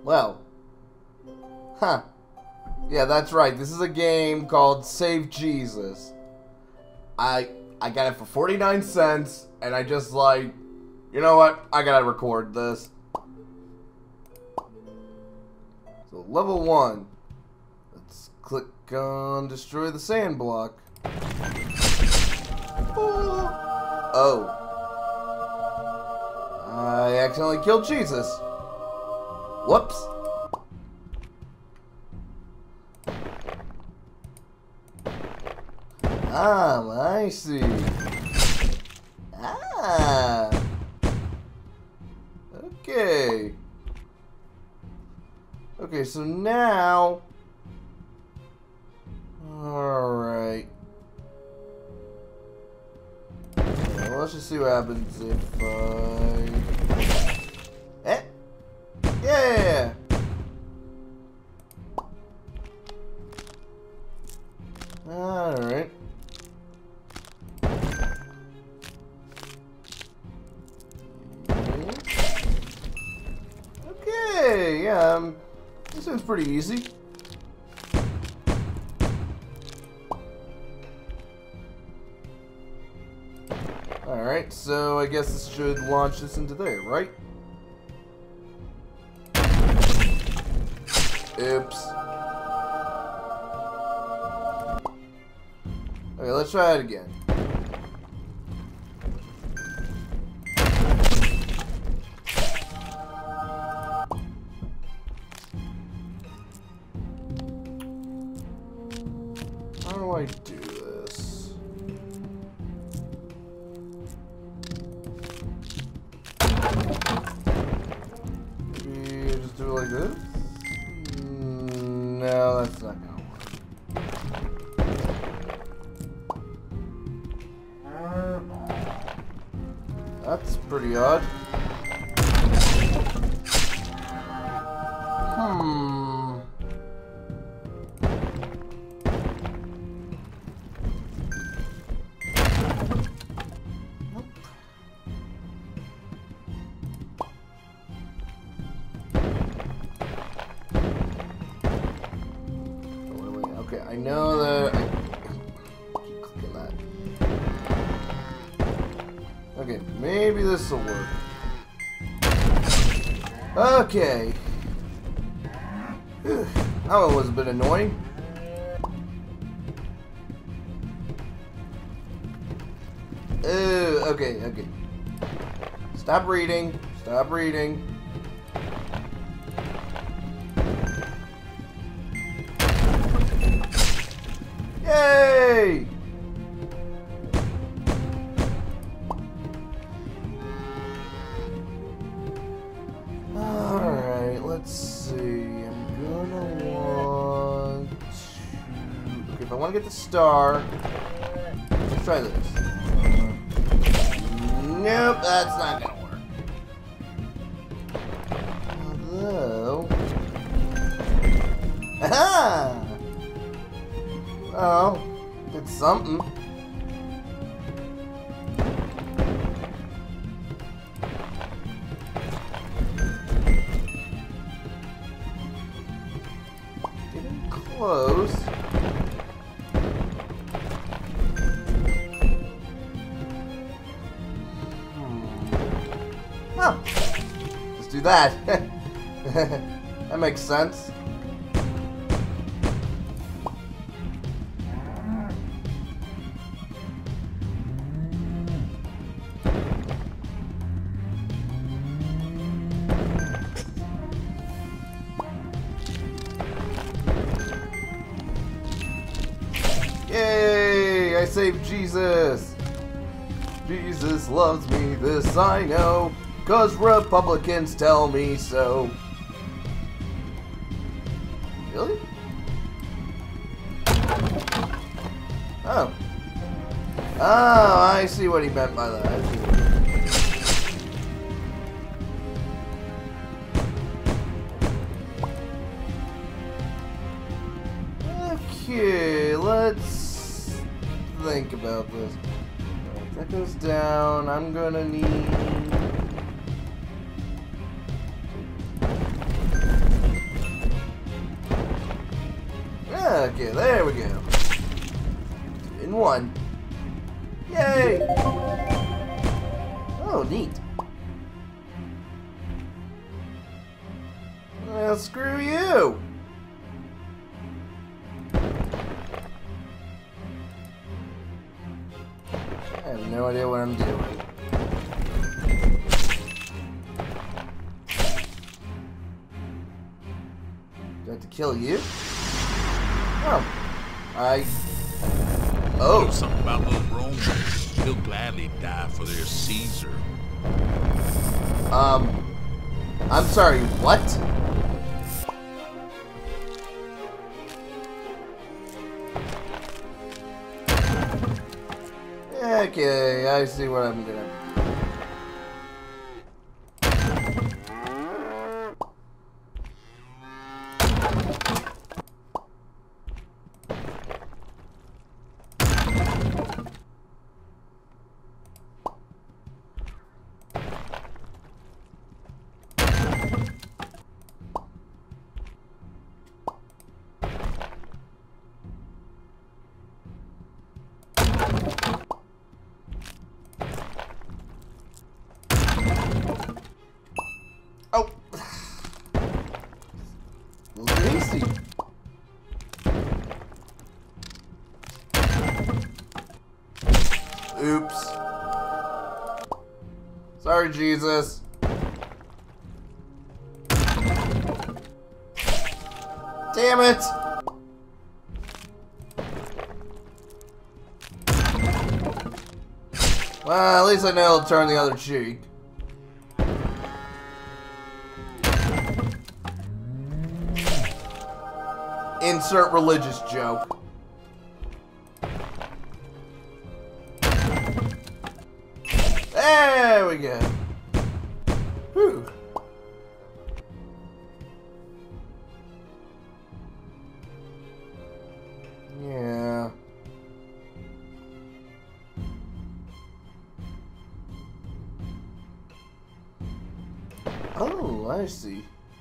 Well. Huh. Yeah, that's right. This is a game called Save Jesus. I got it for 49 cents, and I just like, you know what? I gotta record this. So, level 1. Let's click on destroy the sand block. Oh. I accidentally killed Jesus. Whoops. Ah, I see. Ah. Okay. Okay, so now... Alright. Well, let's just see what happens if I... Eh? Yeah! Alright. Okay, yeah, this seems pretty easy. Alright, so I guess this should launch this into there, right? Oops. Okay, let's try it again. How do I do this? Maybe just do it like this? No, that's not gonna work. That's pretty odd. Okay, I know that I keep clicking that. Okay, maybe this will work. Okay. That one was a bit annoying. Okay. Stop reading. Stop reading. Yay! Alright, let's see. I'm gonna want to... Okay, if I want to get the star... Let's try this. Nope, that's not gonna work. Although... Aha! Oh, did something. Getting close. Oh, let's do that. That makes sense. Yay! I saved Jesus! Jesus loves me, this I know, 'cause Republicans tell me so. Really? Oh. Oh, I see what he meant by that. Okay, let's think about this. Right, that goes down. I'm gonna need... Okay, there we go. 2 in 1. Yay! Oh, neat. Well, screw you! I have no idea what I'm doing. Do I have to kill you? Oh. Oh. You know something about those Romans. They'll gladly die for their Caesar. I'm sorry, what? Okay, I see what I'm gonna do. Oh! Lazy. Oops. Sorry, Jesus. Damn it! Well, at least I know to turn the other cheek. Insert religious joke. There we go. Whew. Yeah. Oh, I see.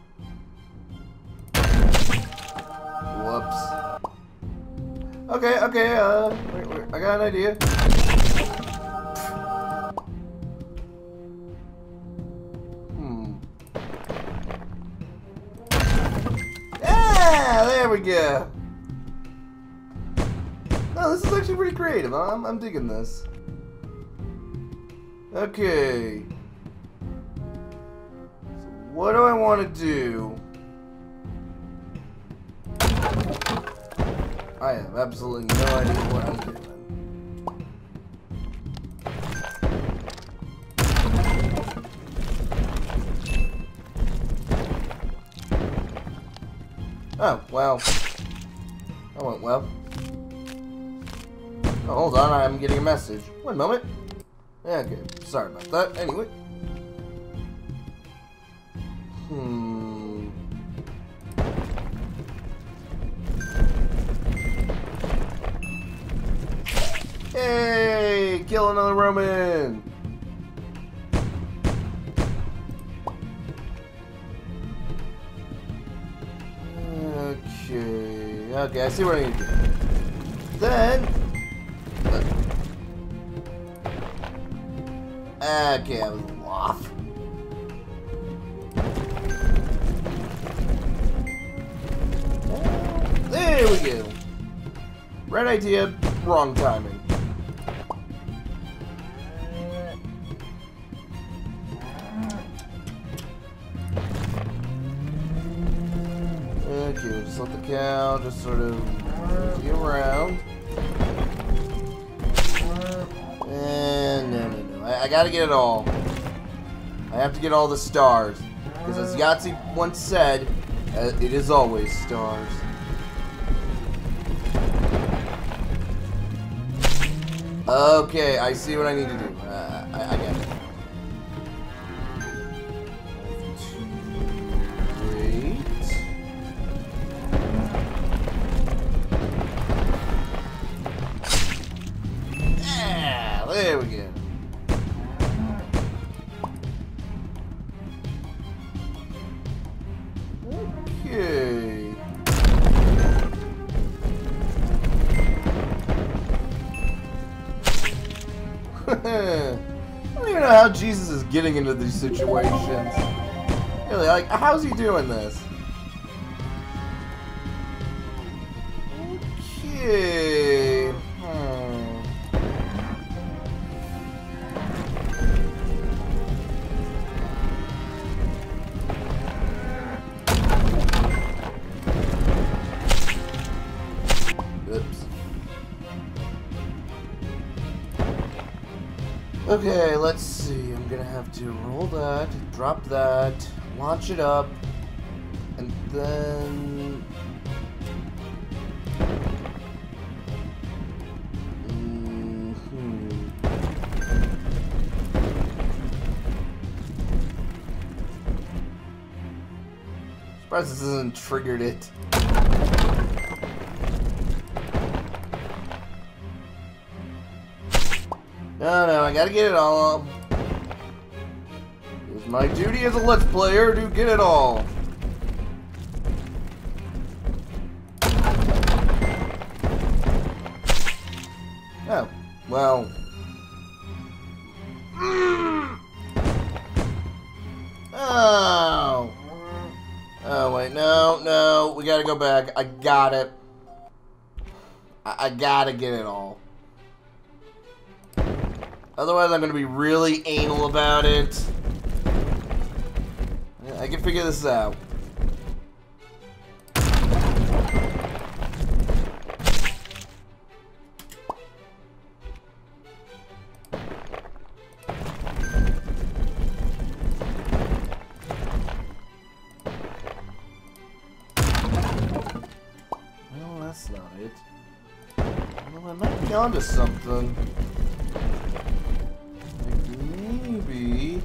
Whoops. Okay, okay, wait, I got an idea. Yeah, there we go. No, this is actually pretty creative. I'm digging this. Okay. So what do I want to do? I have absolutely no idea what I'm doing. Oh, well. That went well. Oh, hold on, I'm getting a message. One moment. Yeah, okay, sorry about that. Anyway. Hey, kill another Roman. Okay, I see what I need to do. Then, okay, I was a little off. There we go. Right idea, wrong timing. Okay, we'll just let the cow just sort of mosey around. And no. I gotta get it all. I have to get all the stars. Because as Yahtzee once said, it is always stars. Okay, I see what I need to do. I get it. There we go. Okay. I don't even know how Jesus is getting into these situations. Really, like, how's he doing this? Okay. Oops. Okay, let's see. I'm gonna have to roll that, drop that, launch it up, and then... Surprised this hasn't triggered it. No, I gotta get it all. It's my duty as a Let's Player to get it all. Oh, well. Oh. Oh, wait, no, we gotta go back. I got it. I gotta get it all. Otherwise, I'm gonna be really anal about it. I can figure this out. Well, that's not it. Well, I might be onto something. Maybe.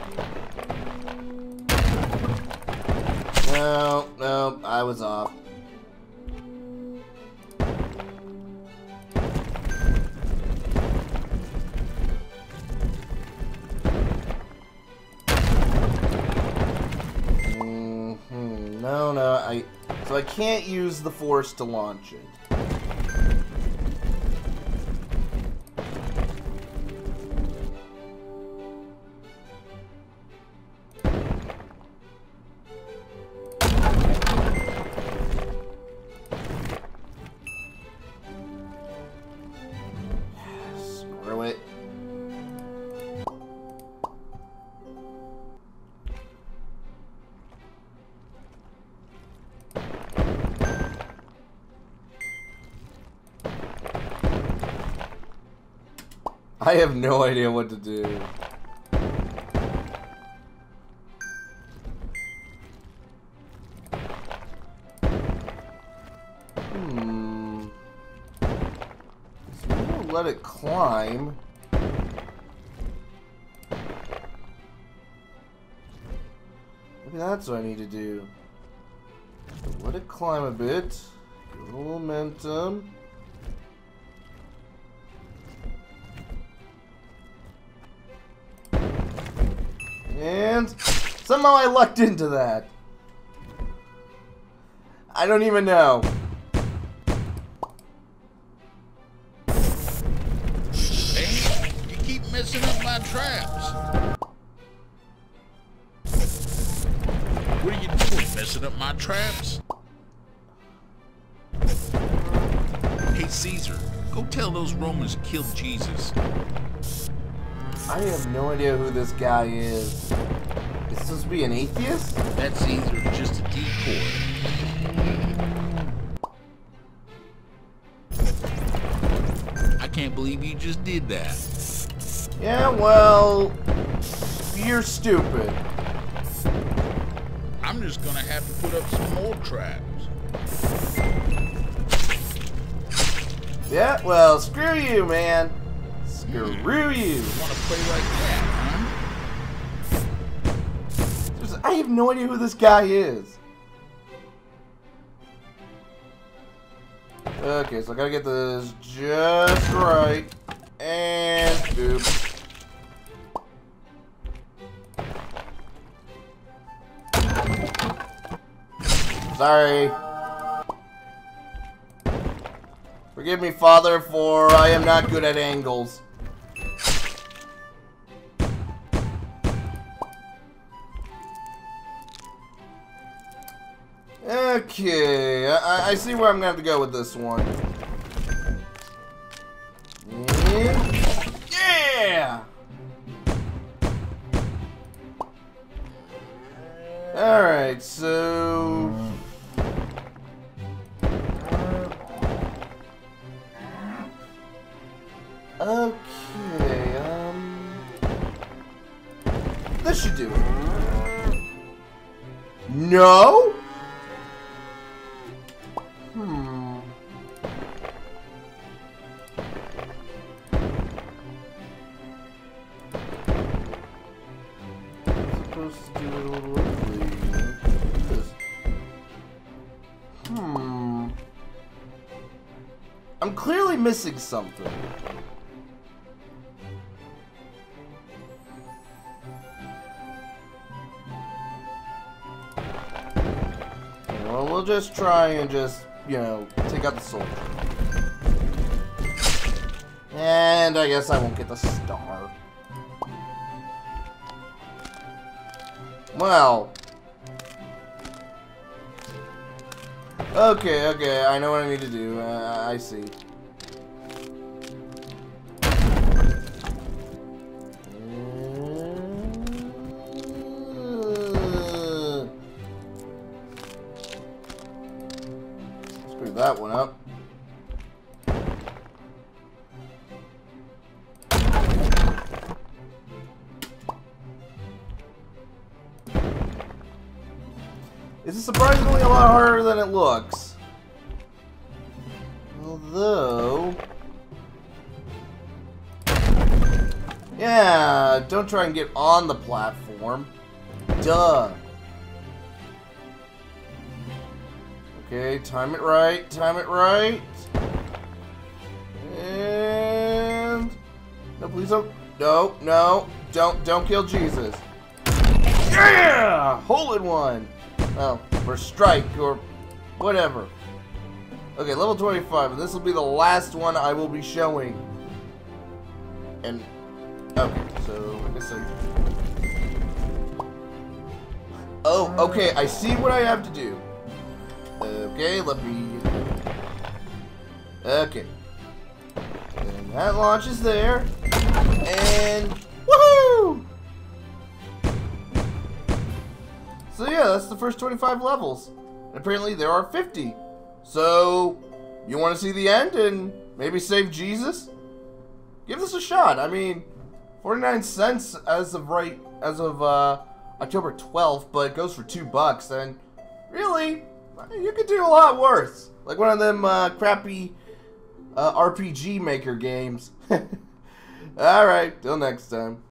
No, I was off. No, so I can't use the Force to launch it. Screw it. I have no idea what to do. So we'll let it climb. Maybe that's what I need to do. Let it climb a bit. Give it a little momentum. And somehow I lucked into that. I don't even know. Hey, you keep messing up my traps. What are you doing, messing up my traps? Hey, Caesar, go tell those Romans killed Jesus. I have no idea who this guy is. Is this supposed to be an atheist? That Caesar just a decoy. I can't believe you just did that. Yeah, well, you're stupid. I'm just gonna have to put up some more traps. Yeah, well, screw you, man. Screw you. Wanna play like that, huh? I have no idea who this guy is. Okay, so I gotta get this just right. And boop. Sorry. Forgive me, Father, for I am not good at angles. Okay, I see where I'm gonna have to go with this one. And yeah! Alright, so... Okay, this should do it. No? Supposed to do it a little early. I'm clearly missing something. Well, we'll just try and just, you know, take out the soldier. And I guess I won't get the star. Well. Okay, I know what I need to do. I see. Screw that one up. This is surprisingly a lot harder than it looks. Although... yeah, don't try and get on the platform. Duh. Okay, time it right, time it right. And... no, please don't... no, don't kill Jesus. Yeah! Hole in one! Oh, or strike, or whatever. Okay, level 25, and this will be the last one I will be showing. And, okay, so, I guess oh, okay, I see what I have to do. Okay, let me... okay. And that launches there. And, woohoo! So yeah, that's the first 25 levels. And apparently there are 50. So, you want to see the end and maybe save Jesus? Give this a shot. I mean, 49 cents as of October 12th, but it goes for $2. And really, you could do a lot worse. Like one of them crappy RPG Maker games. Alright, till next time.